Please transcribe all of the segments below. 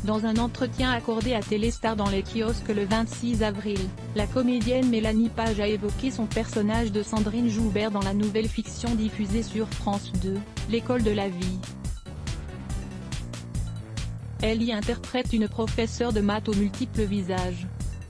Dans un entretien accordé à Téléstar dans les kiosques le 26 avril, la comédienne Mélanie Page a évoqué son personnage de Sandrine Joubert dans la nouvelle fiction diffusée sur France 2, L'école de la vie. Elle y interprète une professeure de maths aux multiples visages.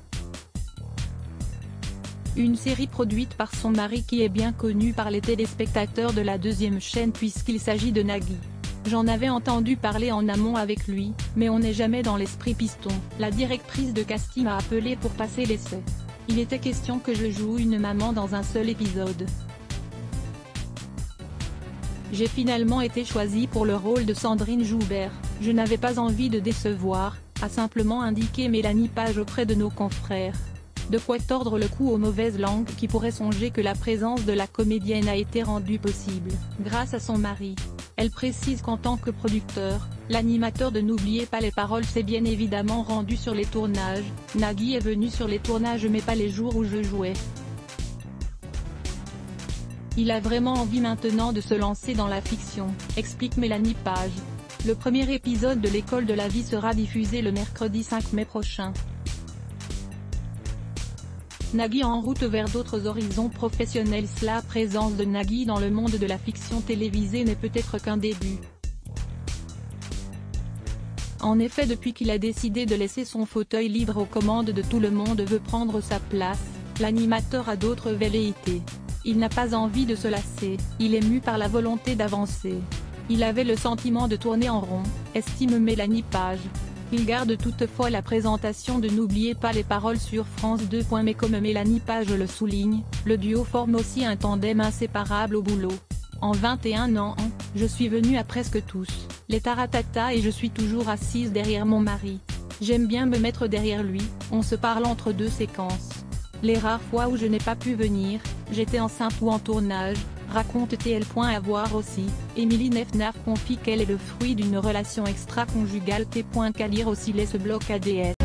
Une série produite par son mari qui est bien connu par les téléspectateurs de la deuxième chaîne puisqu'il s'agit de Nagui. J'en avais entendu parler en amont avec lui, mais on n'est jamais dans l'esprit piston. La directrice de casting m'a appelé pour passer l'essai. Il était question que je joue une maman dans un seul épisode. J'ai finalement été choisie pour le rôle de Sandrine Joubert. Je n'avais pas envie de décevoir, a simplement indiqué Mélanie Page auprès de nos confrères. De quoi tordre le cou aux mauvaises langues qui pourraient songer que la présence de la comédienne a été rendue possible grâce à son mari. Elle précise qu'en tant que producteur, l'animateur de N'oubliez pas les paroles s'est bien évidemment rendu sur les tournages. Nagui est venu sur les tournages mais pas les jours où je jouais. Il a vraiment envie maintenant de se lancer dans la fiction, explique Mélanie Page. Le premier épisode de L'école de la vie sera diffusé le mercredi 5 mai prochain. Nagui en route vers d'autres horizons professionnels. La présence de Nagui dans le monde de la fiction télévisée n'est peut-être qu'un début. En effet, depuis qu'il a décidé de laisser son fauteuil libre aux commandes de Tout le monde veut prendre sa place, l'animateur a d'autres velléités. Il n'a pas envie de se lasser, il est mu par la volonté d'avancer. Il avait le sentiment de tourner en rond, estime Mélanie Page. Il garde toutefois la présentation de N'oubliez pas les paroles sur France 2. Mais comme Mélanie Page le souligne, le duo forme aussi un tandem inséparable au boulot. En 21 ans, je suis venue à presque tous les taratata et je suis toujours assise derrière mon mari. J'aime bien me mettre derrière lui, on se parle entre deux séquences. Les rares fois où je n'ai pas pu venir, j'étais enceinte ou en tournage, raconte TL. À voir aussi, Émilie Nefnaf confie qu'elle est le fruit d'une relation extra-conjugale. Qu'à lire aussi ce bloc ADN.